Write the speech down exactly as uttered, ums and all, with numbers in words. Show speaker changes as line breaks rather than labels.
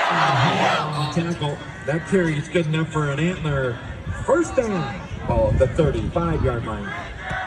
Tackle. That carry is good enough for an Antler first down. Ball at the thirty-five yard line.